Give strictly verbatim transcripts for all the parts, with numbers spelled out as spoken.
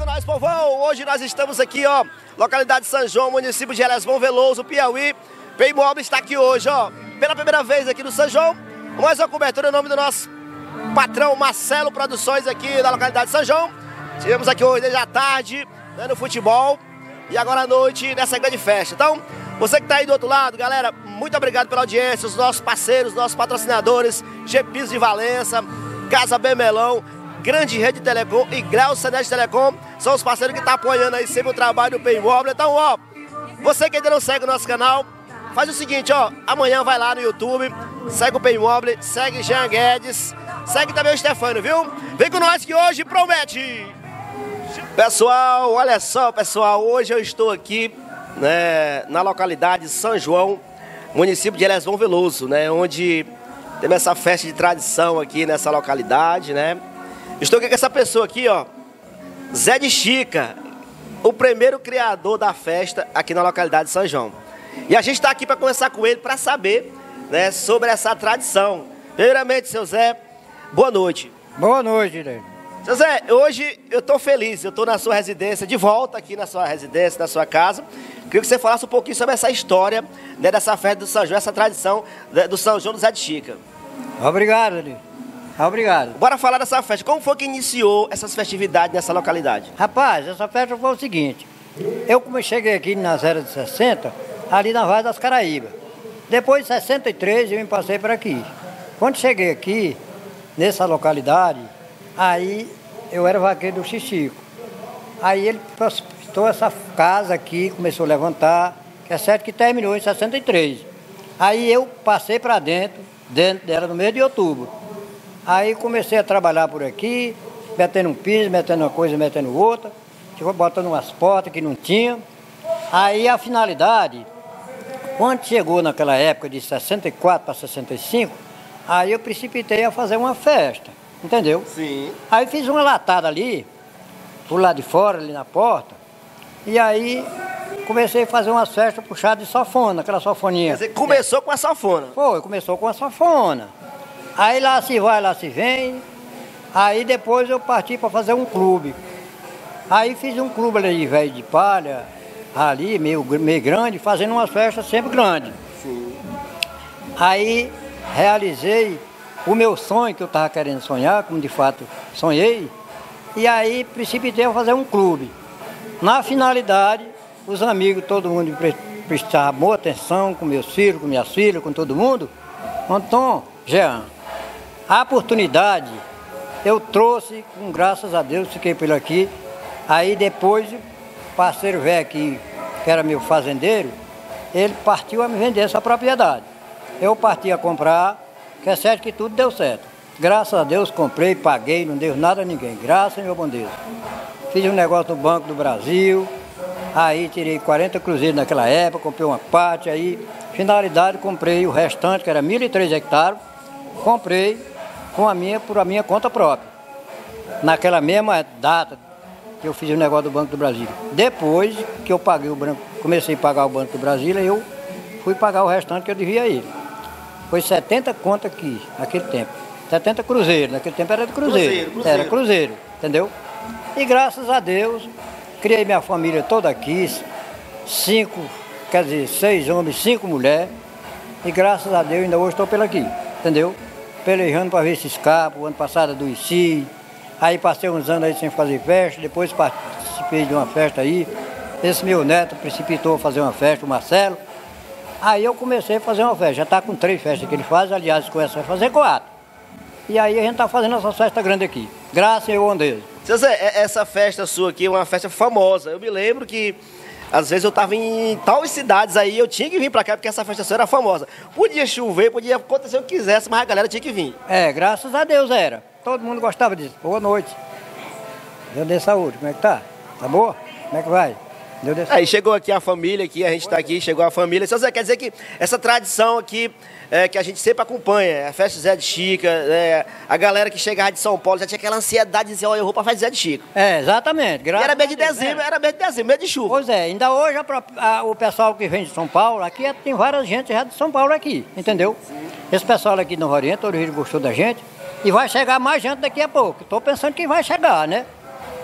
nós, povão! Hoje nós estamos aqui, ó, localidade de São João, município de Elesbão Veloso, Piauí. Paymobil está aqui hoje, ó, pela primeira vez aqui no São João. Mais uma cobertura em nome do nosso patrão Marcelo Produções aqui da localidade de São João. Tivemos aqui hoje desde a tarde, né, no futebol, e agora à noite nessa grande festa. Então, você que está aí do outro lado, galera, muito obrigado pela audiência, os nossos parceiros, os nossos patrocinadores, G-Piso de Valença, Casa Bemelão, Grande Rede Telecom e Grau Senet Telecom, são os parceiros que estão apoiando aí sempre o trabalho do Paymobil. Então, ó, você que ainda não segue o nosso canal, faz o seguinte, ó, amanhã vai lá no YouTube, segue o Paymobil, segue Jean Guedes, segue também o Stefano, viu? Vem com nós que hoje promete! Pessoal, olha só, pessoal, hoje eu estou aqui, né, na localidade de São João, município de Elesbão Veloso, né, onde temos essa festa de tradição aqui nessa localidade, né. Estou aqui com essa pessoa aqui, ó, Zé de Chica, o primeiro criador da festa aqui na localidade de São João. E a gente está aqui para conversar com ele, para saber, né, sobre essa tradição. Primeiramente, seu Zé, boa noite. Boa noite, né? Seu Zé, hoje eu estou feliz, eu estou na sua residência, de volta aqui na sua residência, na sua casa. Queria que você falasse um pouquinho sobre essa história, né, dessa festa do São João, essa tradição, né, do São João do Zé de Chica. Obrigado, né? Obrigado. Bora falar dessa festa. Como foi que iniciou essas festividades nessa localidade? Rapaz, essa festa foi o seguinte. Eu como cheguei aqui nas eras de sessenta, ali na Vaz das Caraíbas. Depois de sessenta e três eu me passei por aqui. Quando cheguei aqui, nessa localidade, aí eu era vaqueiro do Xixico. Aí ele prospectou essa casa aqui, começou a levantar, que é certo que terminou em sessenta e três. Aí eu passei para dentro, dentro dela no mês de outubro. Aí comecei a trabalhar por aqui, metendo um piso, metendo uma coisa, metendo outra, botando umas portas que não tinha. Aí a finalidade, quando chegou naquela época de sessenta e quatro para sessenta e cinco, aí eu precipitei a fazer uma festa, entendeu? Sim. Aí fiz uma latada ali, por lá de fora, ali na porta, e aí comecei a fazer umas festas puxadas de sanfona, aquela sanfoninha. Quer dizer, começou com a sanfona? Foi, começou com a sanfona. Aí lá se vai, lá se vem. Aí depois eu parti para fazer um clube. Aí fiz um clube ali de velho de palha, ali, meio, meio grande, fazendo umas festas sempre grandes. Sim. Aí realizei o meu sonho que eu estava querendo sonhar, como de fato sonhei. E aí precipitei a fazer um clube. Na finalidade, os amigos, todo mundo prestava boa atenção com meus filhos, com minhas filhas, com todo mundo. Então, Jean, a oportunidade eu trouxe, com graças a Deus, fiquei por aqui. Aí depois, o parceiro velho aqui, que era meu fazendeiro, ele partiu a me vender essa propriedade. Eu parti a comprar, que é certo que tudo deu certo. Graças a Deus comprei, paguei, não deu nada a ninguém. Graças a meu bom Deus. Fiz um negócio no Banco do Brasil, aí tirei quarenta cruzeiros naquela época, comprei uma parte, aí, finalidade, comprei o restante, que era mil e três hectares, comprei com a minha, por a minha conta própria. Naquela mesma data que eu fiz o negócio do Banco do Brasil. Depois que eu paguei o banco, comecei a pagar o Banco do Brasil, eu fui pagar o restante que eu devia a ele. Foi setenta contas aqui, naquele tempo. setenta cruzeiros, naquele tempo era de cruzeiro. Cruzeiro, cruzeiro. Era cruzeiro, entendeu? E graças a Deus, criei minha família toda aqui, cinco, quer dizer, seis homens, cinco mulheres. E graças a Deus ainda hoje estou pela aqui, entendeu? Pelejando para ver se escapa. O ano passado adoeci, aí passei uns anos aí sem fazer festa, depois participei de uma festa aí. Esse meu neto precipitou a fazer uma festa, o Marcelo. Aí eu comecei a fazer uma festa, já está com três festas que ele faz, aliás, com essa vai fazer quatro. E aí a gente está fazendo essa festa grande aqui, graças ao bom Deus. Seu Zé, essa festa sua aqui é uma festa famosa. Eu me lembro que às vezes eu estava em tais cidades aí, eu tinha que vir para cá porque essa festa sua era famosa. Podia chover, podia acontecer o que quisesse, mas a galera tinha que vir. É, graças a Deus era. Todo mundo gostava disso. Boa noite. Deus dê saúde, como é que tá? Tá boa? Como é que vai? Deus dê saúde. Aí chegou aqui a família, aqui, a gente está aqui, chegou a família. Seu Zé, quer dizer que essa tradição aqui, é, que a gente sempre acompanha, a festa Zé de Chica, é, a galera que chegava de São Paulo já tinha aquela ansiedade de dizer, olha, eu vou para a festa Zé de Chica. É, exatamente. E era mês de dezembro, era mês de dezembro, mês de chuva. Pois é, ainda hoje a, a, o pessoal que vem de São Paulo, aqui é, tem várias gente já de São Paulo aqui, entendeu? Esse pessoal aqui no Oriente, o Rio gostou da gente, e vai chegar mais gente daqui a pouco. Estou pensando que vai chegar, né?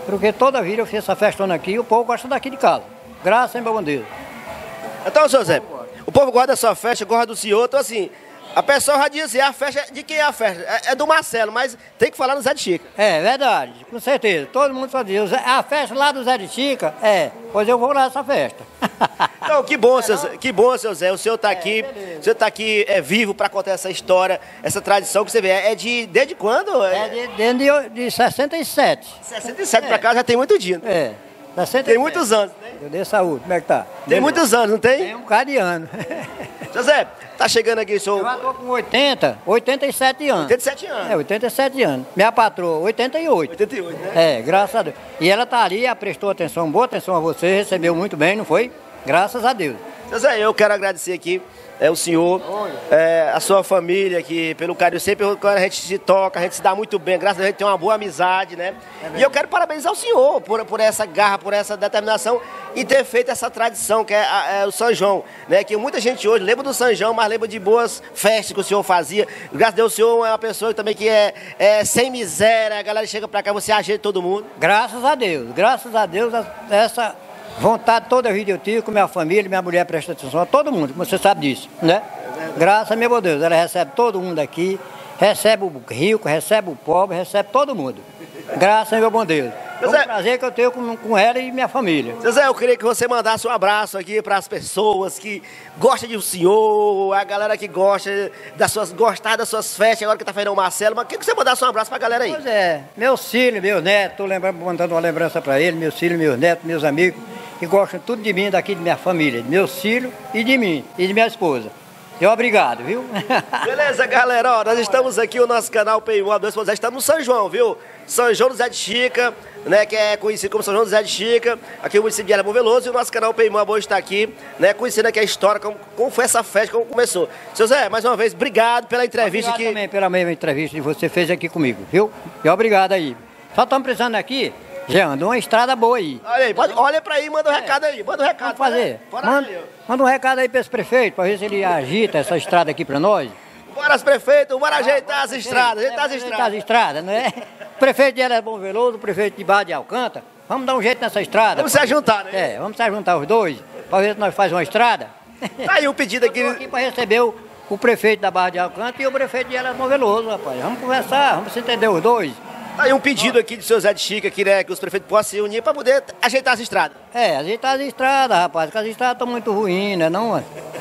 Porque toda vida eu fiz essa festona aqui e o povo gosta daqui de casa. Graças a meu bom Deus. Então, seu Zé, o povo gosta da sua festa, gosta do senhor, então assim, a pessoa já diz assim, a festa, de quem é a festa? É, é do Marcelo, mas tem que falar no Zé de Chica. É, verdade, com certeza. Todo mundo só diz, a festa lá do Zé de Chica, é, pois eu vou lá nessa festa. Então, que bom, seu Zé, que bom, seu Zé, o senhor está aqui, beleza. o senhor está aqui é, vivo para contar essa história, essa tradição que você vê, é de, desde quando? É de, desde de sessenta e sete. sessenta e sete para cá já tem muito dia, né? É, sessenta e sete. Tem muitos anos, né? Eu dei saúde, como é que tá? Tem Beleza. muitos anos, não tem? Tem um bocado de ano. Seu Zé, tá chegando aqui, Eu senhor, já tô com oitenta, oitenta e sete anos. oitenta e sete anos. É, oitenta e sete anos. Minha patroa, oitenta e oito. oitenta e oito, né? É, graças a Deus. E ela tá ali, ela prestou atenção, boa atenção a você, recebeu muito bem, não foi? Graças a Deus. Seu Zé, eu quero agradecer aqui é, o senhor, é, a sua família, que pelo carinho, sempre quando a gente se toca, a gente se dá muito bem, graças a Deus a gente tem uma boa amizade, né? É e eu quero parabenizar o senhor por, por essa garra, por essa determinação e ter feito essa tradição, que é, a, é o São João, né? Que muita gente hoje lembra do São João, mas lembra de boas festas que o senhor fazia. Graças a Deus o senhor é uma pessoa também que é, é sem miséria, a galera chega pra cá, você ajeita todo mundo. Graças a Deus, graças a Deus, essa vontade toda a vida eu tive com minha família, minha mulher presta atenção a todo mundo, como você sabe disso, né? Graças a meu Deus, ela recebe todo mundo aqui, recebe o rico, recebe o pobre, recebe todo mundo. Graças a meu bom Deus. É um prazer que eu tenho com, com ela e minha família. Seu Zé, eu queria que você mandasse um abraço aqui para as pessoas que gostam de o senhor, a galera que gosta das suas, gostar das suas festas, agora que tá fazendo o Marcelo, mas queria que você mandasse um abraço para a galera aí. Pois é, meus filhos, meus netos, tô lembrando, mandando uma lembrança para eles, meus filhos, meus netos, meus amigos, que gostam tudo de mim, daqui de minha família, de meus filhos e de mim, e de minha esposa. Eu obrigado, viu? Beleza, galera, ó, nós estamos aqui, o nosso canal P um A dois ponto zero, estamos no São João, viu? São João do Zé de Chica, né, que é conhecido como São João do Zé de Chica, aqui no município de Ilha Bom Veloso, e o nosso canal P um A hoje está aqui, né, conhecendo aqui a história, como, como foi essa festa, como começou. Seu Zé, mais uma vez, obrigado pela entrevista obrigado aqui. Também pela mesma entrevista que você fez aqui comigo, viu? E obrigado aí. Só estamos precisando aqui, Jean, de uma estrada boa aí. Olha aí, pode, olha pra aí, manda um recado aí, manda um recado. Vamos fazer. Manda, manda um recado aí para esse prefeito, para ver se ele agita essa estrada aqui para nós. Bora, prefeito, bora ajeitar as estradas, ajeitar as Ajeitar estradas. as estradas, não é? O prefeito de Ilha Bom Veloso, o prefeito de Barra de Alcântara, vamos dar um jeito nessa estrada. Vamos se juntar, né? É, vamos se juntar os dois, para ver se nós fazemos uma estrada. Tá aí o pedido aqui. Eu tô aqui para receber o, o prefeito da Barra de Alcântara e o prefeito de Ilha Bom Veloso, rapaz. Vamos conversar, vamos se entender os dois. Tá aí um pedido aqui do seu Zé de Chica, aqui, né, que os prefeitos possam se unir para poder ajeitar as estradas. É, ajeitar as estradas, rapaz, porque as estradas estão muito ruins, né, não?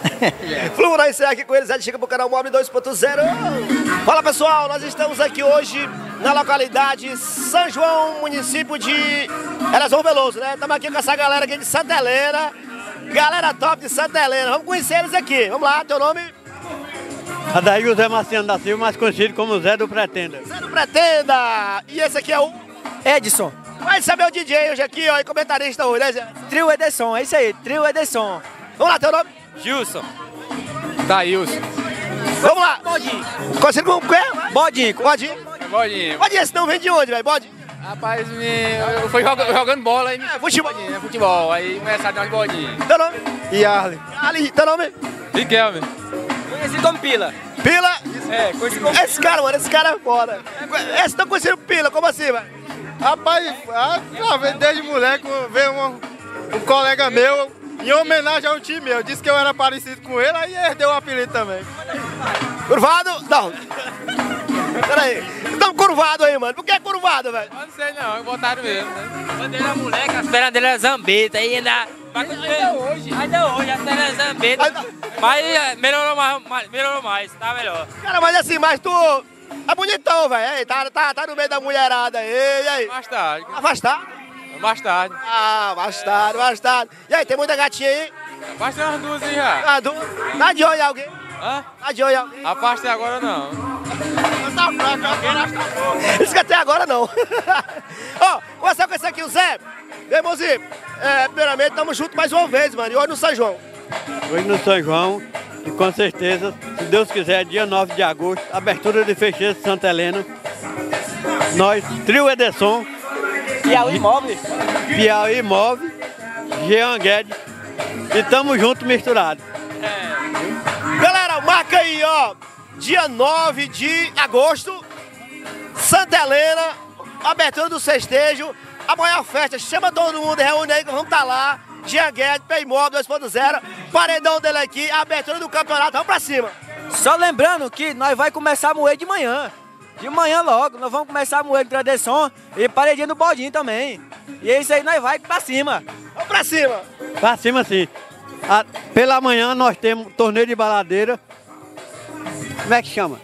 Vamos lá encerrar aqui com eles, Zé de Chica, pro canal Móvel dois ponto zero. Fala, pessoal, nós estamos aqui hoje na localidade São João, município de Ilha Bom Veloso, né? Estamos aqui com essa galera aqui de Santa Helena, galera top de Santa Helena. Vamos conhecer eles aqui. Vamos lá, teu nome? Adair José Marciano da Silva, mais conhecido como Zé do Pretenda. Zé do Pretenda! E esse aqui é o Edson, vai saber o D J hoje aqui, ó, e comentarista hoje, né, Zé? Trio Ederson, é isso aí, Trio Ederson. Vamos lá, teu nome? Gilson. Daílson. Vamos lá. Bodinho. Conhecido como o quê? Bodinho. Bodinho. Bodinho. Bodinho, esse não vem de onde, velho? Bode? Rapaz, me... eu fui joga- jogando bola aí. É, futebol. Bodinho, é futebol. Aí começaram a dar umas bolinhas. Teu nome? Yarley. Ali, teu nome? Riquelme. Conhecido como Pila. Pila. É, conhecido como Esse cara, mano, esse cara é foda. Esse tá conhecendo Pila, como assim, velho? Rapaz, ah, desde moleque veio um, um colega meu, em homenagem ao time meu, disse que eu era parecido com ele, aí herdeu o apelido também. Curvado? Não. Peraí. Estamos curvado aí, mano. Por que é curvado, velho? Eu não sei não, eu botaram mesmo. Né? Quando ele era moleque, as pernas dele eram zambeta, aí ainda... Ainda hoje. Ainda hoje, as pernas eram zambeta. Ainda- Mas eh, melhorou mais, mais- melhorou mais, tá melhor. Cara, mas assim, mas tu é bonitão, velho. Ei, Tá, tá, tá no meio da mulherada aí. E aí? Mais tarde. Afastar? Mais tarde. Ah, mais tarde, mais tarde. E aí, tem muita gatinha aí? Rapaz, tem umas duas aí já. Ah, du... Tá de olho em alguém? Hã? Tá de olho em alguém? Rapaz, até agora não. Tá fraco, alguém acha que tá bom. Isso que até agora não. Ó, começar com esse aqui, o Zé. Meu irmãozinho, é, primeiramente, tamo junto mais uma vez, mano. E hoje no São João. Hoje no São João, e com certeza, se Deus quiser, dia nove de agosto, abertura de fecheiro de Santa Helena. Nós, Trio Ederson, Piauí Imóvel. Piauí Imóvel, Jean Guedes, e tamo junto misturado. Galera, marca aí, ó. Dia nove de agosto, Santa Helena, abertura do festejo. a maior festa, chama todo mundo, reúne aí que vamos estar lá. Jean Guedes, Paymob dois ponto zero, paredão dele aqui, a abertura do campeonato, vamos pra cima. Só lembrando que nós vai começar a moer de manhã. De manhã logo, nós vamos começar a moer de tradição e paredinha do baldinho também. E é isso aí, nós vai pra cima. Vamos pra cima. Pra cima sim. A, pela manhã nós temos torneio de baladeira. Como é que chama?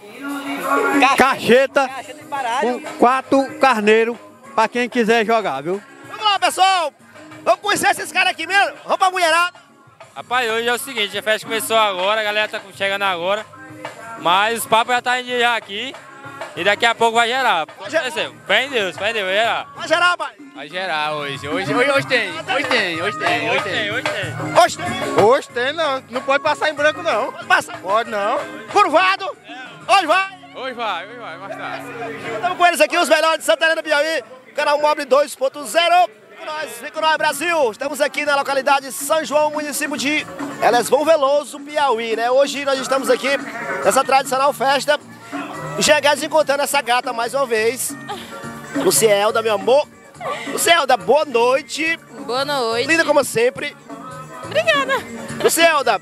Cacheta. Cacheta de baralho. Com quatro carneiros pra quem quiser jogar, viu? Vamos lá, pessoal. Vamos conhecer esses caras aqui mesmo. Vamos pra mulherada. Rapaz, hoje é o seguinte, a festa começou agora, a galera tá chegando agora. Mas os papos já tá indo já aqui. E daqui a pouco vai gerar. Vai gerar. Fé em Deus, fé em Deus, vai gerar. Vai gerar, pai. Vai gerar hoje. Hoje, hoje, hoje tem. Hoje tem, hoje tem, hoje tem. hoje tem. Hoje tem. Hoje tem, não. Não pode passar em branco, não. Pode passar. Pode, não. Curvado. Hoje vai. Hoje vai, hoje vai, mais tarde. Estamos com eles aqui, os melhores de Santa Helena, Piauí. Canal Mobile dois ponto zero. Nós, vem com nós, Brasil. Estamos aqui na localidade de São João, município de Elesvão Veloso, Piauí, né? Hoje nós estamos aqui nessa tradicional festa. Jean Guedes encontrando essa gata mais uma vez. Lucielda, meu amor. Lucielda, boa noite. Boa noite. Linda como sempre. Obrigada. Lucielda,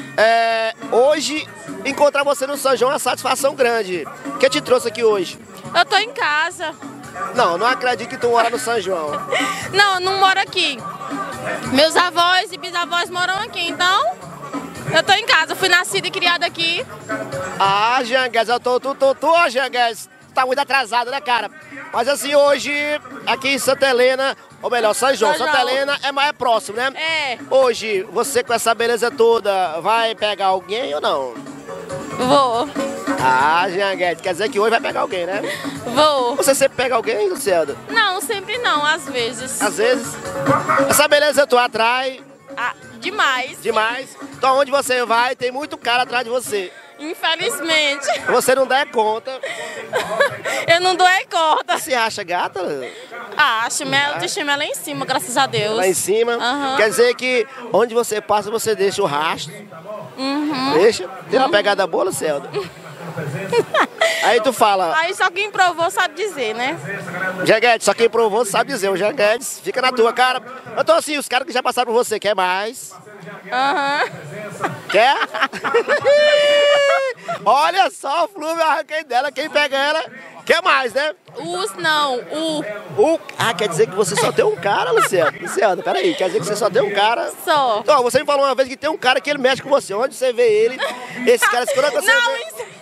é, hoje encontrar você no São João é uma satisfação grande. O que te trouxe aqui hoje? Eu tô em casa. Não, não acredito que tu mora no São João. Não, eu não moro aqui. Meus avós e bisavós moram aqui, então eu tô em casa. Eu fui nascida e criada aqui. Ah, Jean Guedes, eu tô, tu, tu, tu, ó, Jean Guedes, tá muito atrasado, né, cara? Mas assim, hoje, aqui em Santa Helena, ou melhor, São João, São Santa João. Helena é mais próximo, né? É, Hoje, você com essa beleza toda, vai pegar alguém ou não? vou. Ah, Jean Guedes, quer dizer que hoje vai pegar alguém, né? Vou. Você sempre pega alguém, Lucielda? Não, sempre não, às vezes. Às vezes. Essa beleza tua atrai Ah, demais. demais. Então, onde você vai, tem muito cara atrás de você. Infelizmente. Você não der conta. Eu não dou é corda. Você acha gata? Acho, minha autoestima é lá em cima, graças a Deus. Lá em cima. Aham. Quer dizer que onde você passa, você deixa o rastro. Uhum. Deixa. Tem uma pegada boa, Lucielda. Aí tu fala, Aí só quem provou sabe dizer, né? Jean Guedes, só quem provou sabe dizer. O Jean Guedes fica na tua, cara. Então assim, os caras que já passaram por você, quer mais? Aham. Quer? Olha só, o Flúvio, eu arranquei dela. Quem pega ela, quer mais, né? Os não, o O... Ah, quer dizer que você só tem um cara, Luciano? Luciano, peraí, quer dizer que você só tem um cara? só. Então, você me falou uma vez que tem um cara que ele mexe com você. Onde você vê ele, esse cara, quando você Não, vê... isso...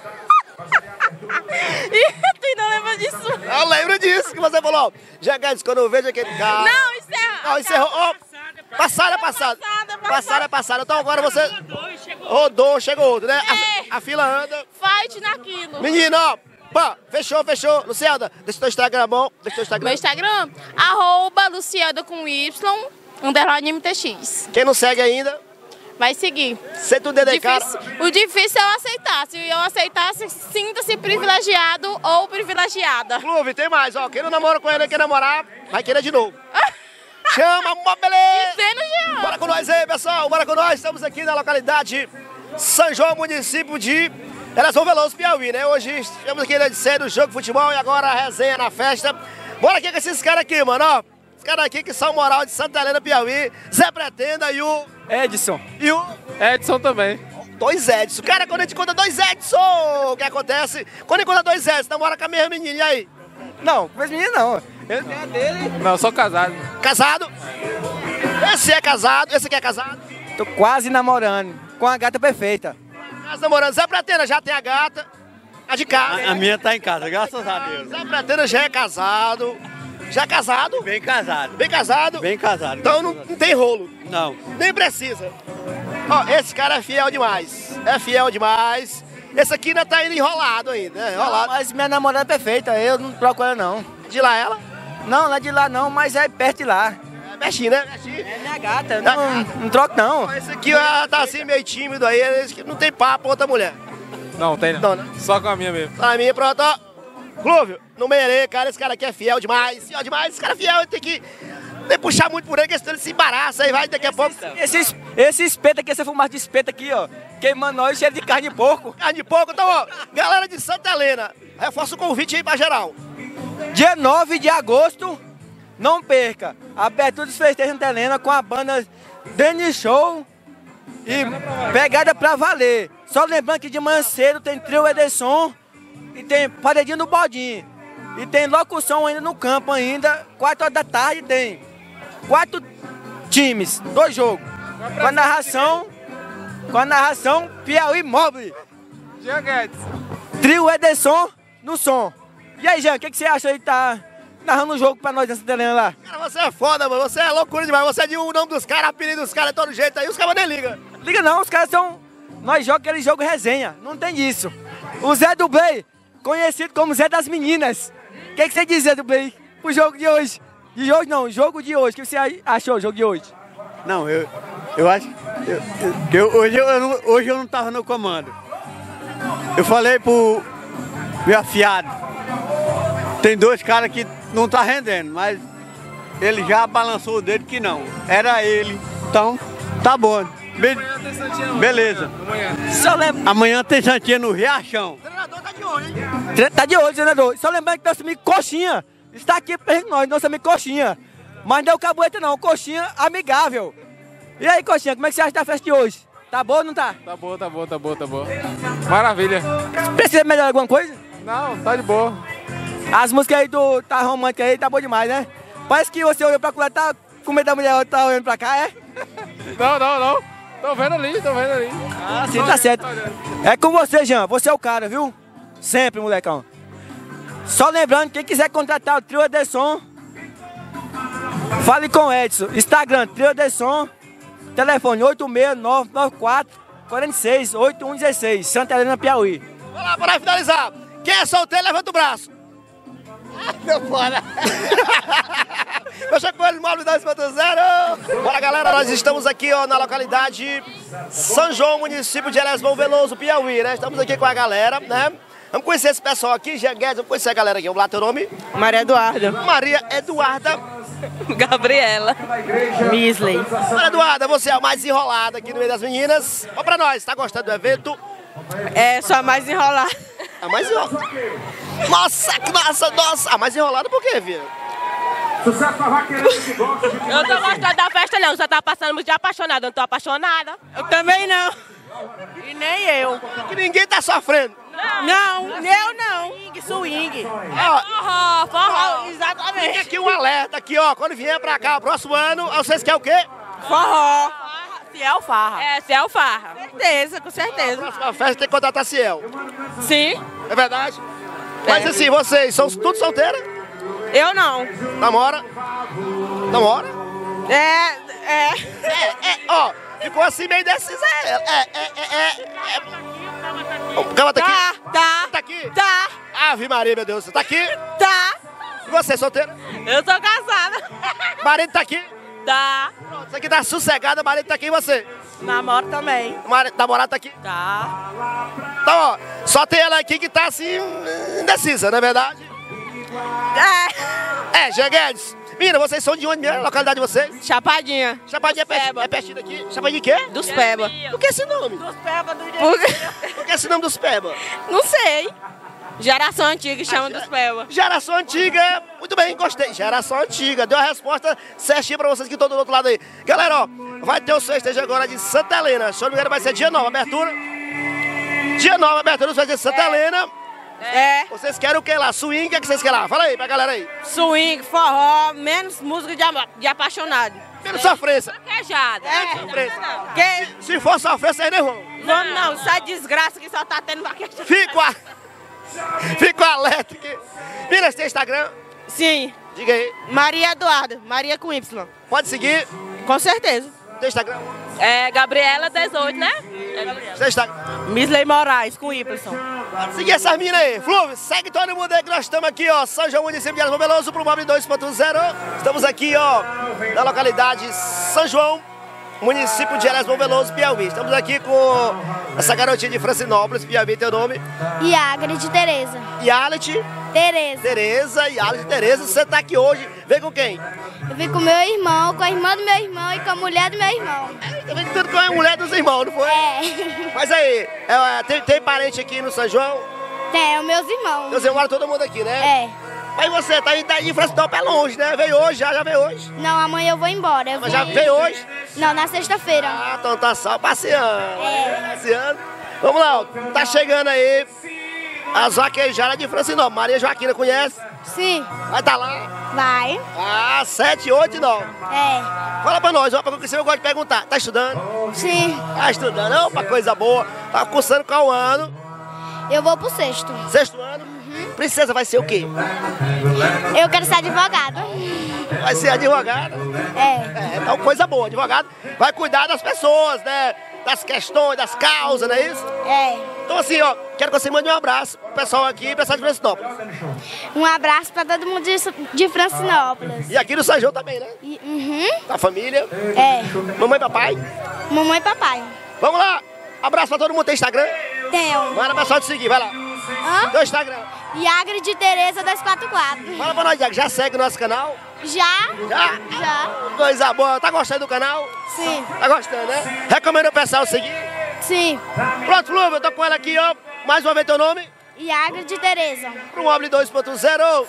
Ih, tu não lembra disso? Eu lembro disso, que você falou, ó, Jean Guedes, quando eu vejo aquele cara... Não, encerra. Não, encerrou. Ó, passada é passada. Passada, Passada é passada. Então agora você rodou, chegou outro, né? É. A, a fila anda. Fight naquilo. Menino, ó. Pá, fechou, fechou. Lucielda, deixa o teu Instagram bom. Deixa o teu Instagram. Meu Instagram, arroba Lucielda com Y, underline M T X. Quem não segue ainda, Vai seguir. se tu dedicar... Difícil, o difícil é eu aceitar. Se eu aceitasse, sinta-se privilegiado ou privilegiada. Clube, tem mais, ó. Quem não namora com ele, quer namorar, vai querer de novo. Chama, uma beleza. Dizendo já. Bora com nós aí, pessoal. Bora com nós. Estamos aqui na localidade São João, município de Elesvão Veloso, Piauí, né? Hoje estamos aqui na edição do jogo de futebol e agora a resenha na festa. Bora aqui com esses caras aqui, mano, ó. Os caras aqui que são moral de Santa Helena, Piauí. Zé Pretenda e o... Edson. E o... Edson também. Dois Edson. Cara, quando a gente conta dois Edson, o que acontece? Quando a gente conta dois Edson, namora com a mesma menina, e aí? Não, com esse menino não. Eu tenho a dele. Não, sou casado. Casado? Esse é casado, esse aqui é casado. Tô quase namorando. Com a gata perfeita. Casa namorando. Zé Pretenda já tem a gata, a de casa. A, a minha tá em casa, graças a Deus. Zé Pretenda já é casado. Já é casado? Bem casado. Bem casado? Bem casado. Então não, não tem rolo. Não. Nem precisa. Ó, esse cara é fiel demais. É fiel demais. Esse aqui ainda tá indo enrolado ainda, né? Não, Enrolado. mas minha namorada é perfeita, eu não procuro ela não. De lá ela? Não, não é de lá não, mas é perto de lá. É Mexe, né? Mexe. É minha gata, Tá. não, não troco não. Esse aqui ó, tá assim meio tímido aí. Esse aqui não tem papo com outra mulher. Não, tem Não, né? Só com a minha mesmo. A minha, pronto, ó. Flúvio, não merei, cara. Esse cara aqui é fiel demais. Fiel demais. Esse cara é fiel, ele tem que, tem que puxar muito por ele, que senão ele se embaraça aí, vai daqui a pouco. Esse, es- esse espeto aqui, essa fumaça de espeto aqui, ó, queimando nós, cheiro de carne de porco. Carne de pouco, então, ó. Galera de Santa Helena, reforça o convite aí pra geral. Dia nove de agosto, não perca. Abertura dos festejos Santa Helena com a banda Dani Show e Pegada Pra Valer. Só lembrando que de manhã cedo tem trio Ederson e tem paredinho do Baldinho. E tem locução ainda no campo ainda, quatro horas da tarde tem quatro times, dois jogos. Com a narração, com a narração Piauí Mobile. Jean Guedes. Trio Ederson no som. E aí, Jean, o que, que você acha aí de tá narrando um jogo pra nós nessa Helena lá? Cara, você é foda, mano. Você é loucura demais. Você é de um nome dos caras, apelido dos caras, todo jeito aí. Os caras nem ligam. Liga não, os caras são... Nós jogamos aquele jogo resenha, não tem disso. O Zé Dublê, conhecido como Zé das Meninas. O que, que você diz, Zé Dublê, pro jogo de hoje? De hoje não, jogo de hoje. O que você achou do jogo de hoje? Não, eu, eu acho eu, eu, que eu, hoje, eu não, hoje eu não estava no comando. Eu falei pro meu afiado, tem dois caras que não tá rendendo, mas ele já balançou o dedo que não. Era ele, então tá bom. Be beleza. Só lembra... Amanhã tem Santinha no Riachão. O treinador tá de olho, hein? Tá de hoje, treinador. Só lembrando que nosso amigo Coxinha está aqui pra nós, nosso amigo Coxinha. Mas não é o Cabueta não, Coxinha amigável. E aí, Coxinha, como é que você acha da festa de hoje? Tá boa ou não tá? Tá boa, tá boa, tá boa, tá boa. Maravilha. Precisa melhorar alguma coisa? Não, tá de boa. As músicas aí do Tá Romântica aí, tá boa demais, né? Parece que você olhou pra lá, tá com medo da mulher, tá olhando pra cá, é? Não, não, não. Tô vendo ali, tô vendo ali. Ah, sim, tá certo. É com você, Jean. Você é o cara, viu? Sempre, molecão. Só lembrando, quem quiser contratar o Trio Ederson, fale com o Edson. Instagram, Trio Ederson. Telefone oito seis nove nove quatro, quatro seis, oito um um seis. Santa Helena, Piauí. Vamos lá, bora finalizar. Quem é solteiro, levanta o braço. Ah, meu fora. Fecha com ele, Móvel dois ponto zero. Bora, galera, nós estamos aqui ó, na localidade São João, município de Elesbão Veloso, Piauí, né? Estamos aqui com a galera, né? Vamos conhecer esse pessoal aqui, Jean Guedes, vamos conhecer a galera aqui. Vamos lá, teu nome? Maria Eduarda. Maria Eduarda. Gabriela. Misley. Maria Eduarda, você é a mais enrolada aqui no meio das meninas. Ó pra nós, tá gostando do evento? É, só a mais enrolada. A mais enrolada. Nossa, que massa, nossa. A mais enrolada por quê, filha? Eu tô gostando da festa não, só tá passando muito de apaixonada, eu não tô apaixonada. Eu também não. E nem eu. Que ninguém tá sofrendo. Não, não eu não. Swing, swing. Ó, forró, forró, exatamente. Fica aqui um alerta aqui, ó. Quando vier pra cá, próximo ano, vocês querem o quê? Forró. Ciel Farra. É, Ciel Farra. Com certeza, com certeza. Na próxima festa tem que contratar Ciel. Sim. É verdade? Mas assim, vocês são tudo solteiras? Eu não. Namora? Namora? É, é. É, é, ó. Ficou assim meio indecisa. É, é, é, é. é. O cama tá aqui? Tá, tá. Tá aqui? Tá. Ave Maria, meu Deus. Você tá aqui? Tá. E você, solteira? Eu tô casada. Marido tá aqui? Tá. Pronto, você aqui tá sossegada, marido tá aqui e você? Namoro também. Marido, namorado tá aqui? Tá. Então, ó, só tem ela aqui que tá assim, indecisa, não é verdade? É. É, Jean Guedes. Menina, vocês são de onde mesmo? A localidade de vocês? Chapadinha. Chapadinha é pertinho, é pertinho daqui. Chapadinha de quê? Dos Peba. Por que esse nome? Dos Peba do Por, Por que esse nome dos Peba? Não sei. Geração antiga chama dos Peba. Geração antiga. Muito bem, gostei. Geração antiga. Deu a resposta certinha pra vocês que estão do outro lado aí. Galera, ó, vai ter o festejo agora de Santa Helena. Se eu não me engano, vai ser dia nove, abertura. Dia nove, abertura do festejo de Santa É. Helena. É. Vocês querem o que lá? Swing? O que, é que vocês querem lá? Fala aí pra galera aí. Swing, forró, menos música de, ama- de apaixonado. Menos sofrência. Queijada. É. Sofrência. Que... Se for sofrência, aí não vão. Vamos não, isso é desgraça que só tá tendo vaquejada. Fico, a... Fico alerta aqui. Meninas, tem Instagram? Sim. Diga aí. Maria Eduarda, Maria com Y. Pode seguir. Com certeza. Tem Instagram? É Gabriela dezoito, né? Tem Instagram. Misley Moraes com Y. Pode seguir essas minas aí. Flúvio, segue todo mundo aí que nós estamos aqui, ó. São João, município de Elesbão Veloso, pro Mob dois ponto zero. Estamos aqui, ó, na localidade São João, município de Elesbão Veloso, Piauí. Estamos aqui com essa garotinha de Francinópolis, Piauí, teu nome? Iagra de Tereza. Yalit, Tereza. Tereza, Yalit, Tereza. Você tá aqui hoje, vem com quem? Eu vim com meu irmão, com a irmã do meu irmão e com a mulher do meu irmão. Eu vim tudo com a mulher dos irmãos, não foi? É. Mas aí, é, tem, tem parente aqui no São João? Tem, os meus irmãos. Meus irmãos, todo mundo aqui, né? É. Mas você tá indo de Francinópolis, é longe, né? Veio hoje, já, já veio hoje. Não, amanhã eu vou embora. Eu Mas já vim- veio hoje? Não, na sexta-feira. Ah, então tá só passeando. É. Passeando. Vamos lá, ó. Tá chegando aí as vaquejadas de Francinópolis. Maria Joaquina conhece? Sim. Vai tá lá? Vai. Ah, sete, oito e nove. É. Fala pra nós, uma pergunta que eu gosto de perguntar. Tá estudando? Sim. Tá estudando? Opa, coisa boa. Tá cursando qual ano? Eu vou pro sexto. Sexto ano? Princesa vai ser o quê? Eu quero ser advogada. Vai ser advogada? É. É, então coisa boa. Advogado vai cuidar das pessoas, né? Das questões, das causas, não é isso? É. Então assim, ó, quero que você mande um abraço pro pessoal aqui, pro pessoal de Francinópolis. Um abraço pra todo mundo de, de Francinópolis. E aqui no São João também, né? E- Uhum. Da família. É. Mamãe e papai. Mamãe e papai. Vamos lá. Abraço pra todo mundo. Tem Instagram? Tenho. Manda pro pessoal te seguir, vai lá. Hã? Teu Instagram. Iagre de Tereza dois quatro quatro. Fala pra nós, Diago. Já segue o nosso canal? Já? Já? Já. Coisa boa. Tá gostando do canal? Sim. Tá gostando, né? Recomendo o pessoal seguir? Sim. Pronto, Flúvio, eu tô com ela aqui, ó. Mais uma vez teu nome? Iagre de Tereza. Pro Mobile dois ponto zero.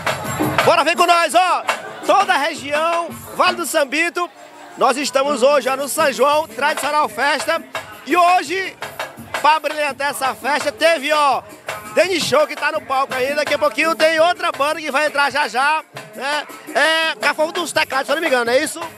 Bora, vem com nós, ó. Toda a região, Vale do Sambito. Nós estamos hoje ó, no São João, tradicional festa. E hoje, pra brilhantar essa festa, teve, ó, Denis Show que tá no palco ainda. Daqui a pouquinho tem outra banda que vai entrar já já, né? É Cafofo dos Teclados, se eu não me engano, é isso?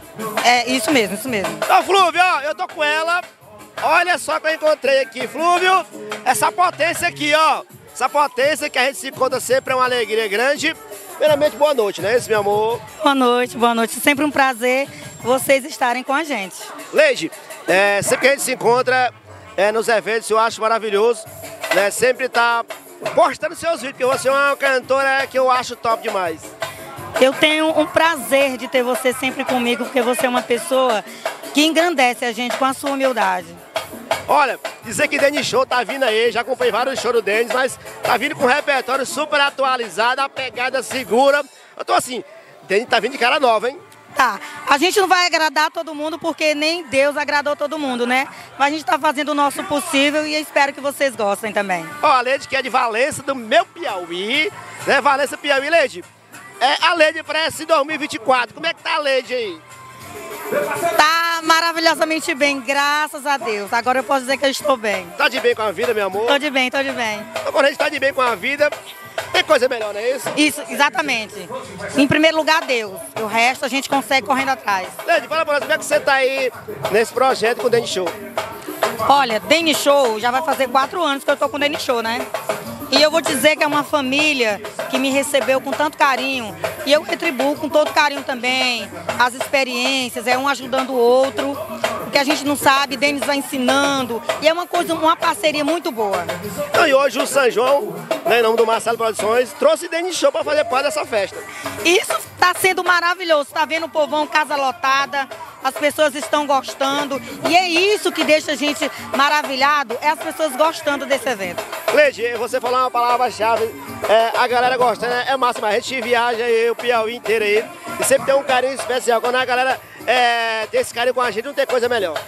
É, isso mesmo, isso mesmo. Então, Flúvio, ó, eu tô com ela. Olha só que eu encontrei aqui, Flúvio. Essa potência aqui, ó. Essa potência que a gente se encontra sempre é uma alegria grande. Primeiramente, boa noite, né, esse meu amor? Boa noite, boa noite. Sempre um prazer vocês estarem com a gente. Leide, é, sempre que a gente se encontra é, nos eventos, eu acho maravilhoso, né? Sempre tá postando seus vídeos, porque você é uma cantora que eu acho top demais. Eu tenho um prazer de ter você sempre comigo, porque você é uma pessoa que engrandece a gente com a sua humildade. Olha, dizer que Denis Show tá vindo aí, já acompanhei vários shows do Denis, mas tá vindo com um repertório super atualizado, a pegada segura. Eu tô assim, Denis tá vindo de cara nova, hein? Tá, a gente não vai agradar todo mundo, porque nem Deus agradou todo mundo, né? Mas a gente tá fazendo o nosso possível e eu espero que vocês gostem também. Ó, a Leide que é de Valença, do meu Piauí, né? Valença, Piauí, Leide. É a Leide para esse dois mil e vinte e quatro, como é que tá a Leide aí? Tá maravilhosamente bem, graças a Deus. Agora eu posso dizer que eu estou bem. Tá de bem com a vida, meu amor? Tô de bem, tô de bem. Então, quando a gente tá de bem com a vida, tem coisa melhor, não é isso? Isso, exatamente. Em primeiro lugar, Deus. O resto a gente consegue correndo atrás. Leide, fala pra nós, como é que você tá aí nesse projeto com o Denis Show? Olha, Denis Show, já vai fazer quatro anos que eu tô com o Denis Show, né? E eu vou dizer que é uma família que me recebeu com tanto carinho. E eu retribuo com todo carinho também as experiências, é um ajudando o outro. O que a gente não sabe, Denis vai ensinando. E é uma coisa, uma parceria muito boa. Então, e hoje o São João, né, em nome do Marcelo Produções, trouxe Denis Show para fazer parte dessa festa. Isso está sendo maravilhoso. Tá vendo o povão, casa lotada, as pessoas estão gostando. E é isso que deixa a gente maravilhado, é as pessoas gostando desse evento. Leide, você falou uma palavra-chave, é, a galera gostando, é, é massa, mas a gente viaja aí, o Piauí inteiro aí, e sempre tem um carinho especial. Quando a galera é, tem esse carinho com a gente, não tem coisa melhor.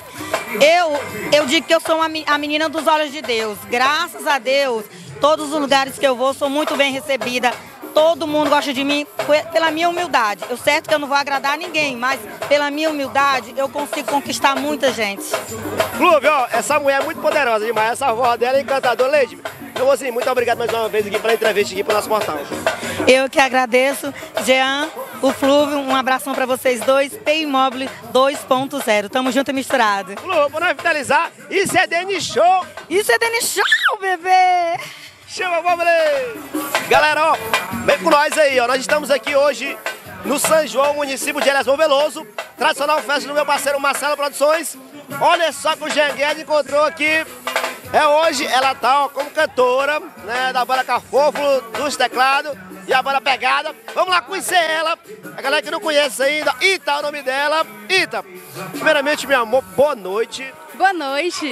Eu, eu digo que eu sou uma, a menina dos olhos de Deus. Graças a Deus, todos os lugares que eu vou, sou muito bem recebida. Todo mundo gosta de mim pela minha humildade. Eu certo que eu não vou agradar a ninguém, mas pela minha humildade eu consigo conquistar muita gente. Flúvio, ó, essa mulher é muito poderosa demais, essa voz dela é encantadora. Leide, então assim, muito obrigado mais uma vez aqui pela entrevista aqui pro nosso portal. Eu que agradeço, Jean, o Flúvio, um abração pra vocês dois, P Mobile dois ponto zero, tamo junto e misturado. Flúvio, pra nós finalizar, isso é Denis Show! Isso é Denis Show, bebê! Chama, vamos ler! Galera, ó, vem com nós aí, ó. Nós estamos aqui hoje no São João, município de Elesbão Veloso. Tradicional festa do meu parceiro Marcelo Produções. Olha só que o Jean Guedes encontrou aqui. É hoje, ela tá ó, como cantora, né, da banda Cafofo dos Teclados e a banda Pegada. Vamos lá conhecer ela. A galera que não conhece ainda, Ita é o nome dela. Ita, primeiramente, meu amor, boa noite. Boa noite.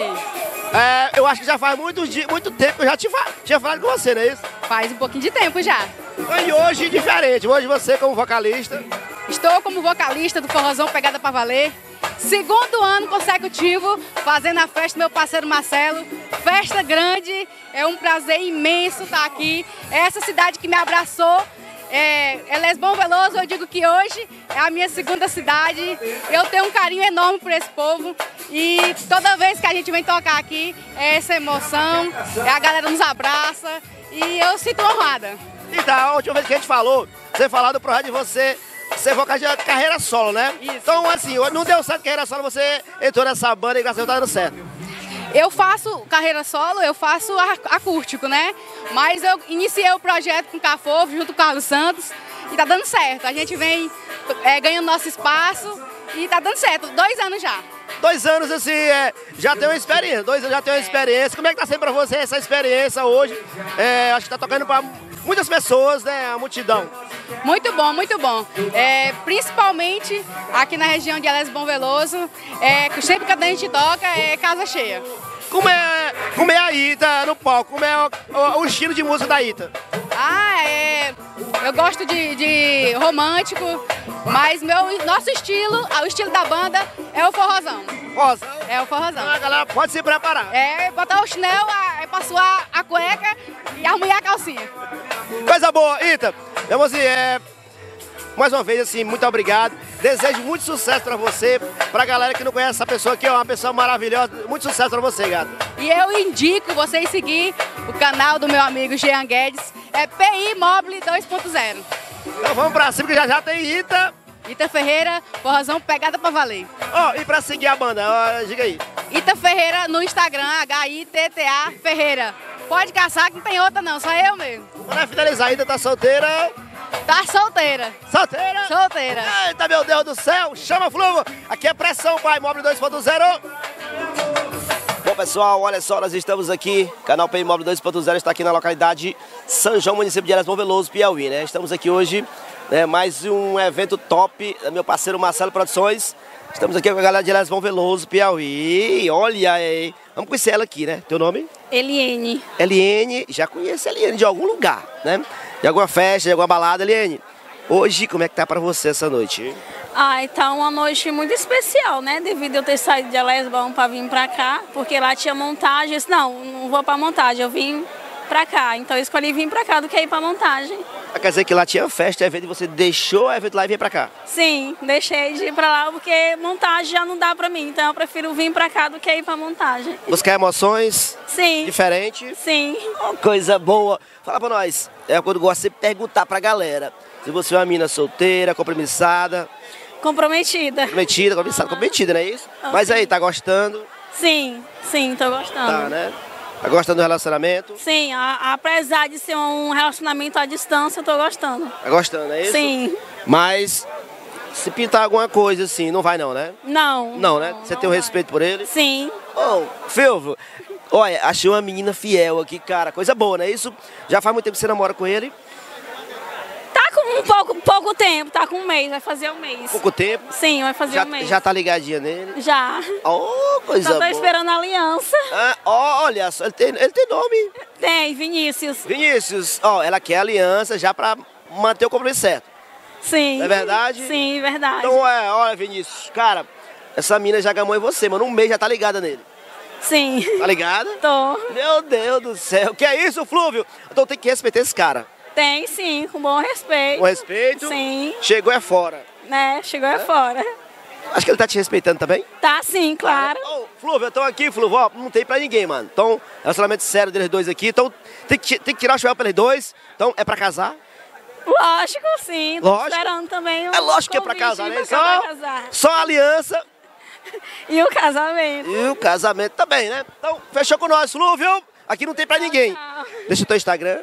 É, eu acho que já faz muito, muito tempo que eu já te fa tinha falado com você, não é isso? Faz um pouquinho de tempo já. E hoje diferente, hoje você como vocalista. Estou como vocalista do Forrozão Pegada Pra Valer. Segundo ano consecutivo, fazendo a festa do meu parceiro Marcelo. Festa grande, é um prazer imenso estar aqui. É essa cidade que me abraçou É, Elés Bom Veloso, eu digo que hoje é a minha segunda cidade. Eu tenho um carinho enorme por esse povo e toda vez que a gente vem tocar aqui é essa emoção, é a galera nos abraça e eu sinto honrada. Então, a última vez que a gente falou, você falou do projeto de você ser vocalista de carreira solo, né? Isso. Então, assim, não deu certo carreira solo, você entrou nessa banda e graças a Deus tá dando certo. Eu faço carreira solo, eu faço acústico, né? Mas eu iniciei o projeto com o Cafofo, junto com o Carlos Santos, e tá dando certo. A gente vem é, ganhando nosso espaço e tá dando certo. Dois anos já. Dois anos, assim, é, já tem uma experiência. Dois anos já tem uma experiência. Como é que tá sendo pra você essa experiência hoje? É, acho que tá tocando pra muitas pessoas, né? A multidão. Muito bom, muito bom. É, principalmente aqui na região de Elés Bom Veloso, é, sempre que a gente toca é casa cheia. Como é, como é a Ita no palco? Como é o, o, o estilo de música da Ita? Ah, é, eu gosto de, de romântico, mas meu, nosso estilo, o estilo da banda é o forrozão. Forrozão? É o forrozão. Então a galera pode se preparar. É, botar o chinelo, é pra suar a cueca e arrumar a calcinha. Coisa boa, Ita. Então, assim, é... mais uma vez, assim, muito obrigado. Desejo muito sucesso pra você, pra galera que não conhece essa pessoa aqui, é uma pessoa maravilhosa. Muito sucesso pra você, gato. E eu indico vocês seguir o canal do meu amigo Jean Guedes, é P I Mobile dois ponto zero. Então vamos pra cima, que já já tem Ita. Ita Ferreira, forrozão pegada pra valer. Ó, oh, e pra seguir a banda, ó, diga aí. Ita Ferreira no Instagram, H I T T A Ferreira. Pode caçar que não tem outra não, só eu mesmo. Para finalizar, Ita tá solteira? Tá solteira. Solteira? Solteira. Eita, meu Deus do céu, chama Fluvo. Aqui é pressão, pai, Mobile dois ponto zero. Bom, pessoal, olha só, nós estamos aqui, canal P I Mobile dois ponto zero está aqui na localidade São João, município de Elés Bom Veloso, Piauí, né? Estamos aqui hoje, né, mais um evento top, meu parceiro Marcelo Produções. Estamos aqui com a galera de Elés Bom Veloso, Piauí. Olha aí, vamos conhecer ela aqui, né? Teu nome? Eliene. Eliene, já conhece a Eliene de algum lugar, né? De alguma festa, de alguma balada, Eliene. Hoje, como é que tá pra você essa noite? Ai, tá uma noite muito especial, né? Devido eu ter saído de Elés Bom pra vir pra cá, porque lá tinha montagem. Eu disse, não, não vou pra montagem, eu vim pra cá. Então eu escolhi vir pra cá do que ir pra montagem. Quer dizer que lá tinha festa, evento, e você deixou o evento lá e veio pra cá? Sim, deixei de ir pra lá porque montagem já não dá pra mim. Então eu prefiro vir pra cá do que ir pra montagem. Buscar emoções? Sim. Diferentes? Sim. Oh, coisa boa. Fala pra nós. É quando eu gosto de perguntar pra galera. Se você é uma mina solteira, compromissada. Comprometida. Comprometida, compromissada, comprometida, não é isso? Okay. Mas aí, tá gostando? Sim, sim, tô gostando. Tá, né? Tá gostando do relacionamento? Sim, a, apesar de ser um relacionamento à distância, eu tô gostando. Tá gostando, é isso? Sim. Mas, se pintar alguma coisa assim, não vai não, né? Não. Não, né? Não, você não tem um vai. respeito por ele? Sim. Oh, Filvo, olha, achei uma menina fiel aqui, cara. Coisa boa, não é isso? Já faz muito tempo que você namora com ele? Tá com um pouco, pouco tempo, tá com um mês, vai fazer um mês. Pouco tempo? Sim, vai fazer já, um mês. Já tá ligadinha nele? Já. Oh, coisa Só tô boa. esperando a aliança. Ah, oh, olha só, ele tem, ele tem nome. Tem, Vinícius. Vinícius, ó, oh, ela quer aliança já pra manter o compromisso certo. Sim. Não é verdade? Sim, verdade. Então, é, olha, Vinícius, cara, essa mina já gamou em você, mano. Um mês já tá ligada nele. Sim. Tá ligada? Tô. Meu Deus do céu, que é isso, Flúvio? Então tem que respeitar esse cara. Tem, sim, com bom respeito. Com respeito? Sim. Chegou é fora. Né, chegou é, é fora. Acho que ele tá te respeitando também? Tá sim, claro. Ô, oh, Flúvio, eu tô aqui, Flúvio, ó, não tem pra ninguém, mano. Então, relacionamento sério deles dois aqui, então tem que, tem que tirar o chapéu pra eles dois. Então, é pra casar? Lógico, sim. Tô Lógico. esperando também. É lógico que é pra casar, né? Só, casar. só a aliança. E o casamento. E o casamento também, né? Então, fechou com nós, Flúvio. Aqui não tem pra ninguém. Tchau. Deixa o teu Instagram.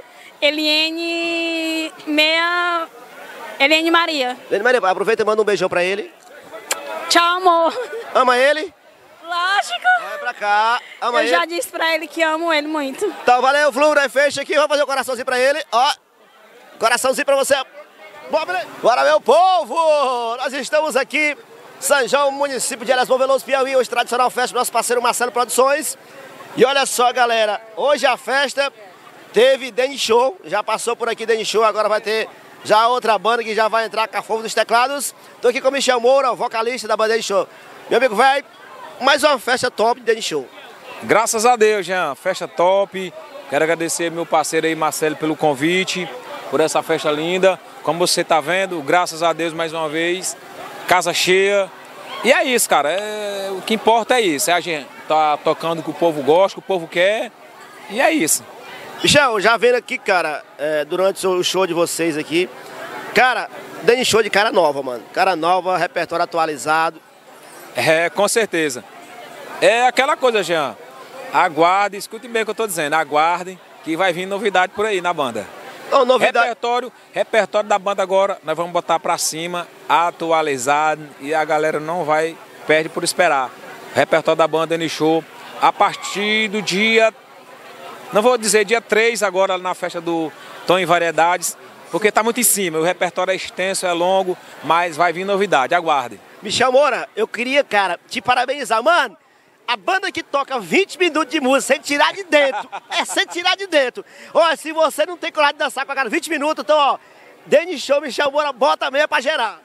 Eliene meia... Eliene Maria. Eliene Maria, aproveita e manda um beijão pra ele. Tchau, amor. Ama ele? Lógico. Vai pra cá. Ama Eu ele. já disse pra ele que amo ele muito. Então, valeu, Flúvio, né? Fecha aqui. Vamos fazer um coraçãozinho pra ele. Ó, coraçãozinho pra você. Bora, meu povo! Nós estamos aqui, São João, município de Elés Bom Veloso, Piauí, hoje tradicional festa do nosso parceiro Marcelo Produções. E olha só, galera, hoje a festa teve Danny Show, já passou por aqui Danny Show, agora vai ter já outra banda que já vai entrar com a fogo dos teclados. Tô aqui com o Michel Moura, o vocalista da banda Danny Show. Meu amigo, velho, mais uma festa top de Danny Show. Graças a Deus, Jean, festa top. Quero agradecer meu parceiro aí, Marcelo, pelo convite. por essa festa linda. Como você está vendo, graças a Deus mais uma vez, casa cheia. E é isso, cara, é, o que importa é isso, é a gente tá tocando o que o povo gosta, o que o povo quer, e é isso. Michel, já vendo aqui, cara, é, durante o show de vocês aqui, cara, Dani Show de cara nova, mano, cara nova, repertório atualizado. É, com certeza. É aquela coisa, Jean, aguardem, escutem bem o que eu tô dizendo, aguardem que vai vir novidade por aí na banda. Oh, novidade. Repertório, repertório da banda agora, nós vamos botar pra cima, atualizado, e a galera não vai, perde por esperar. Repertório da banda Dani Show, a partir do dia, não vou dizer dia três agora na festa do Tom em Variedades, porque tá muito em cima, o repertório é extenso, é longo, mas vai vir novidade, aguardem. Michel Moura, eu queria, cara, te parabenizar, mano. A banda que toca vinte minutos de música sem tirar de dentro, é sem tirar de dentro. Ó, se você não tem coragem de dançar com a cara vinte minutos, então, ó, Dani Show, Michel Moura, bota meia pra gerar.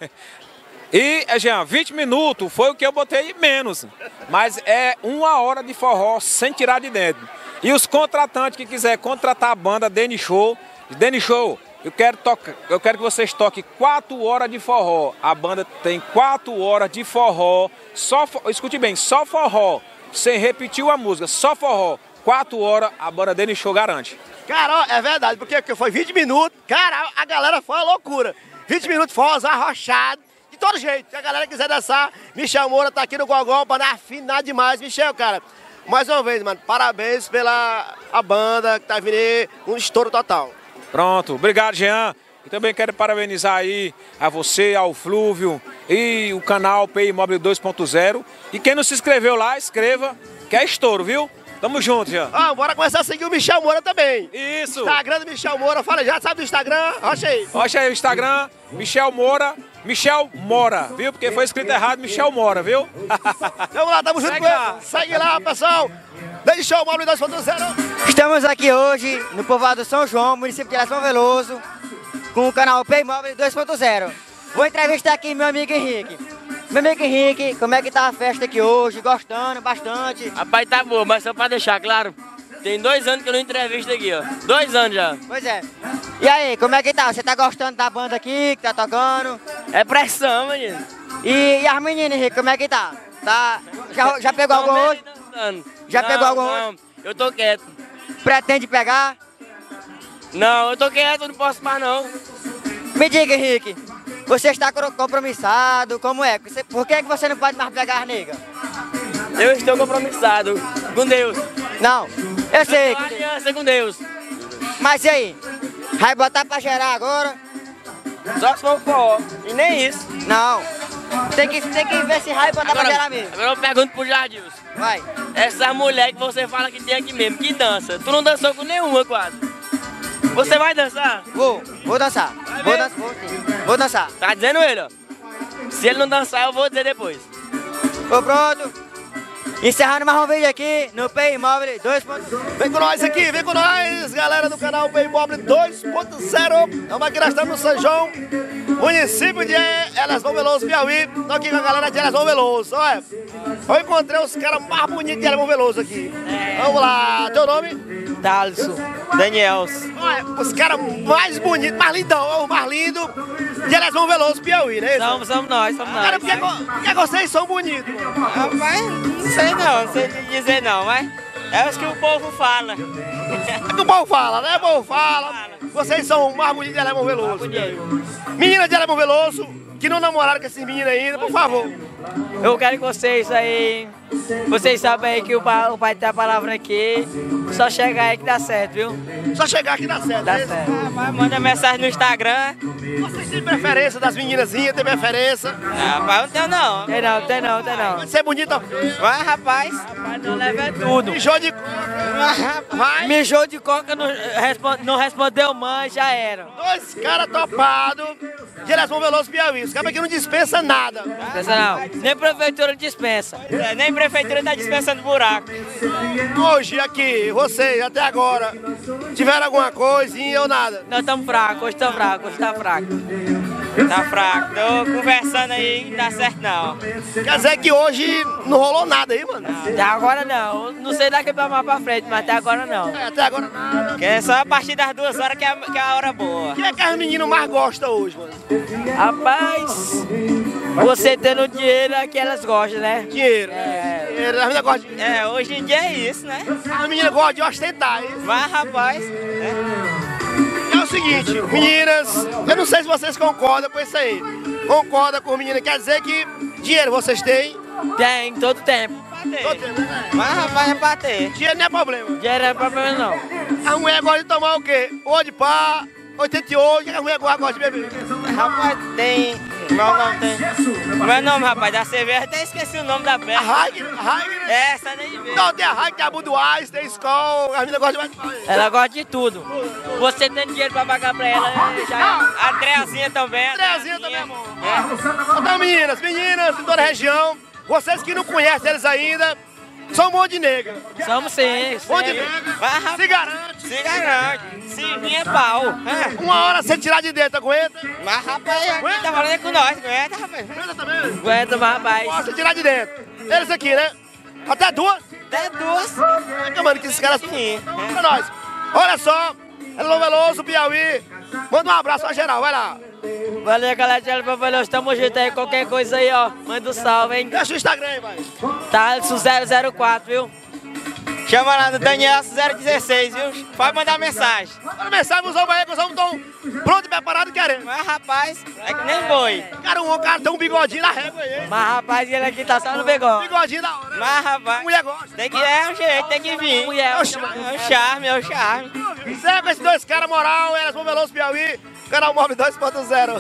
E, Jean, vinte minutos foi o que eu botei menos, mas é uma hora de forró sem tirar de dentro. E os contratantes que quiser contratar a banda Dani Show, Dani Show, eu quero, tocar, eu quero que vocês toquem quatro horas de forró. A banda tem quatro horas de forró, só, escute bem, só forró, sem repetir a música, só forró. Quatro horas a banda Dani Show garante. Cara, ó, é verdade, porque foi vinte minutos, cara, a galera foi uma loucura. vinte minutos forró arrochado, de todo jeito. Se a galera quiser dançar, Michel Moura tá aqui no Gogol para afinar demais. Michel, cara, mais uma vez, mano, parabéns pela a banda que tá vindo aí, um estouro total. Pronto, obrigado, Jean. E também quero parabenizar aí a você, ao Flúvio e o canal P I Mobile dois ponto zero. E quem não se inscreveu lá, inscreva, que é estouro, viu? Tamo junto, Jean. Ah, bora começar a seguir o Michel Moura também. Isso. Instagram do Michel Moura, fala já, sabe do Instagram? Rocha aí. Rocha aí o Instagram, Michel Moura, Michel Mora, viu? Porque foi escrito errado, Michel Mora, viu? Vamos lá, tamo junto com ele. Segue lá, pessoal. Dani Show, Mobile dois ponto zero. Estamos aqui hoje no povoado São João, município de Elas Veloso, com o canal P I Mobile dois ponto zero. Vou entrevistar aqui meu amigo Henrique. Meu amigo Henrique, como é que tá a festa aqui hoje? Gostando bastante? Rapaz, tá boa, mas só pra deixar claro, tem dois anos que eu não entrevisto aqui, ó. Dois anos já. Pois é. E aí, como é que tá? Você tá gostando da banda aqui, que tá tocando? É pressão, menino. E, e as meninas, Henrique, como é que tá? Tá? Já, já pegou algum hoje? Já não, pegou algum não, hoje? Eu tô quieto. Pretende pegar? Não, eu tô quieto, não posso mais não. Me diga, Henrique, você está compromissado, como é? Por que você não pode mais pegar as negas? Eu estou compromissado com Deus. Não, eu sei. Eu tenho aliança com Deus. Mas e aí? Vai botar pra gerar agora? Só se for forró, e nem isso. Não, tem que, tem que ver se vai botar agora, pra gerar mesmo. Agora eu pergunto pro Jardilson. Vai. Essa mulher que você fala que tem aqui mesmo, que dança, tu não dançou com nenhuma quase. Você vai dançar? Vou, vou dançar. Vou, dan vou, vou dançar. Tá dizendo ele, ó. Se ele não dançar, eu vou dizer depois. Tô pronto. Encerrando mais um vídeo aqui no P I Mobile dois ponto zero. Vem com nós aqui, vem com nós, galera do canal P I Mobile dois ponto zero. Estamos aqui, nós estamos no São João, município de Elas Veloso, Piauí. Estou aqui com a galera de Elas Veloso. Olha, eu encontrei os caras mais bonitos de Elas Veloso aqui. É. Vamos lá, teu nome? Dalso, Daniels. Olha, os caras mais bonitos, mais lindão, o mais lindo de Elas Veloso, Piauí, né? Somos, somos nós, somos nós. Cara, por que, por que vocês são bonitos? Rapaz, não sei não, não sei dizer não, mas é o que o povo fala. É que o povo fala, né? O povo fala. Vocês são mais bonitos de Elas Veloso. Meninas de Elas Veloso, que não namoraram com esses meninos ainda, por favor. Eu quero que vocês aí, vocês sabem aí que o pai, o pai tem a palavra aqui, só chegar aí que dá certo, viu? Só chegar que dá certo, dá é certo. Ah, manda mensagem no Instagram. Vocês têm preferência das meninazinhas, tem preferência? Ah, rapaz, não tem não. Tem não, tem não, tem não. Vai ser bonita. Vai, rapaz. Rapaz, não leva tudo. Mijou de coca. Mijou de coca, não, responde, não respondeu mãe, já era. Dois caras topados de Elas Veloso, Piauí. Os caras aqui não dispensa nada. Dispensa não. Nem prefeitura dispensa. É, nem prefeitura tá dispensando buraco. Hoje aqui, você vocês, até agora, tiveram alguma coisinha ou nada? Nós estamos fracos, hoje estamos fracos, hoje está fraco. Tá fraco, tô conversando aí, não dá certo não. Quer dizer que hoje não rolou nada aí, mano? Até agora não, não sei daqui pra mais pra frente, mas até agora não. É, até agora nada. Que é só a partir das duas horas que é, que é a hora boa. O que é que as meninas mais gostam hoje, mano? Rapaz, você tendo dinheiro é que elas gostam, né? Dinheiro. É, dinheiro, as meninas gostam de... É, hoje em dia é isso, né? As meninas gostam de ostentar, é isso? Mas, rapaz, é. É o seguinte, meninas, eu não sei se vocês concordam com isso aí. Concorda com meninas, quer dizer que dinheiro vocês têm? Tem, todo tempo. Todo tempo, né? Mas, rapaz, é pra ter. Dinheiro não é problema. Dinheiro não é problema não. A mulher gosta de tomar o quê? Hoje pá, oitenta e oito, o que a mulher gosta de beber? Rapaz, tem... Meu nome tem... Como é o nome, rapaz, da cerveja? Até esqueci o nome da peça. A Heineken, a Heineken? É, essa daí mesmo. Não, tem a Heineken, tem a Budweiser, tem a Skol, a menina gosta de mais. Ela gosta de tudo. Você tem dinheiro pra pagar pra ela, já... A Andreazinha também. A Andreazinha também é bom. É. Então, meninas, meninas de toda a região, vocês que não conhecem eles ainda, são um monte de nega. Somos sim. Um monte de nega. Se garante. Se garante. Se vinha pau. É. Uma hora você tirar de dentro, aguenta? Mas, rapaz, aqui tá falando com nós. Aguenta, rapaz. Aguenta também? Aguenta, mas, rapaz. Uma hora você tirar de dentro. Eles aqui, né? Até duas? Até duas. É, mano, que esses caras são pra nós. Olha só, Hello Veloso, Piauí. Manda um abraço pra geral, vai lá. Valeu, galera de Hello Veloso, tamo junto aí, qualquer coisa aí, ó. Manda um salve, hein. Deixa o Instagram aí, vai. Thaleson zero zero quatro, viu? Chama lá no Daniel zero dezesseis, viu? Pode mandar mensagem. Manda mensagem, os homens aí, que os homens estão prontos e preparados querendo. Mas, rapaz, é que nem foi. Cara, um cara tem um bigodinho na régua aí. Mas, rapaz, ele aqui tá só no bigode. Bigodinho da hora. Mas, rapaz, mulher gosta. Tem que, é um jeito, tem que vir. Mulher, é o charme, é o charme. É o charme. Segue com esses dois caras, moral, elas vão Veloso Piauí, canal Móvel dois ponto zero.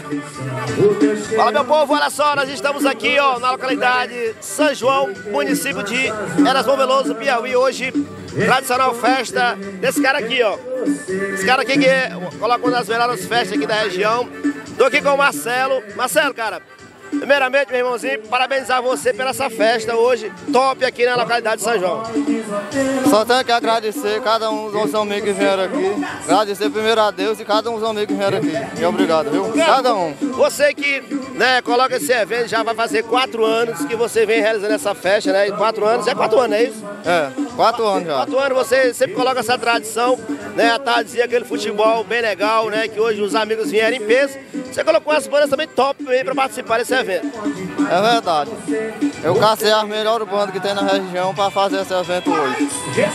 Fala, meu povo, olha só, nós estamos aqui, ó, na localidade São João, município de Erasmo Veloso, Piauí, hoje, tradicional festa desse cara aqui, ó. Esse cara aqui que coloca uma das melhores festas aqui da região. Tô aqui com o Marcelo. Marcelo, cara, primeiramente, meu irmãozinho, parabenizar você pela essa festa hoje, top aqui na localidade de São João. Só tenho que agradecer cada um dos amigos que vieram aqui. Agradecer primeiro a Deus e cada um dos amigos que vieram aqui. E obrigado, viu? Cada um. Você que, né, coloca esse evento, já vai fazer quatro anos que você vem realizando essa festa, né? Quatro anos, é quatro anos, é isso? É, quatro anos já. Quatro anos, você sempre coloca essa tradição, né? A tardezinha, aquele futebol bem legal, né? Que hoje os amigos vieram em peso. Você colocou as bandas também top aí pra participar desse evento. É verdade. Eu cacei as melhores bandas que tem na região para fazer esse evento hoje.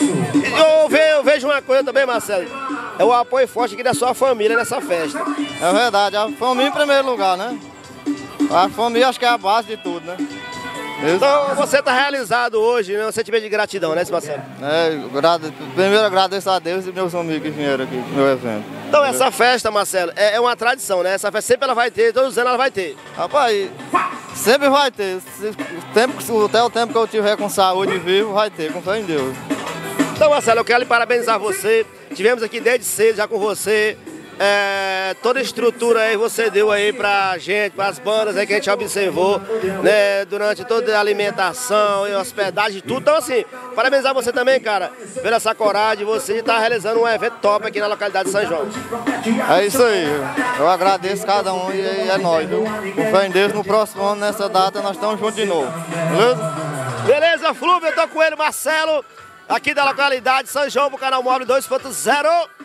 Eu vejo, eu vejo uma coisa também, Marcelo. É o apoio forte aqui da sua família nessa festa. É verdade. A família em primeiro lugar, né? A família acho que é a base de tudo, né? Então você está realizado hoje, né? Um sentimento de gratidão, né, Marcelo? É, grado, primeiro agradeço a Deus e meus amigos que vieram aqui no meu evento. Então essa festa, Marcelo, é, é uma tradição, né? Essa festa sempre ela vai ter, todos os anos ela vai ter. Rapaz, sempre vai ter. O tempo, até o tempo que eu tiver com saúde vivo, vai ter, com fé em Deus. Então, Marcelo, eu quero lhe parabenizar você. Tivemos aqui desde cedo já com você. É, toda a estrutura aí você deu aí pra gente, pras bandas aí que a gente observou, né, durante toda a alimentação e hospedagem e tudo. Então assim, parabenizar você também, cara, pela essa coragem de você estar realizando um evento top aqui na localidade de São João. É isso aí, eu agradeço cada um e é nóis, viu? Com fé em Deus, no próximo ano, nessa data, nós estamos juntos de novo, beleza? Beleza, Flúvio, eu tô com ele, Marcelo, aqui da localidade de São João, pro canal Móvel dois ponto zero.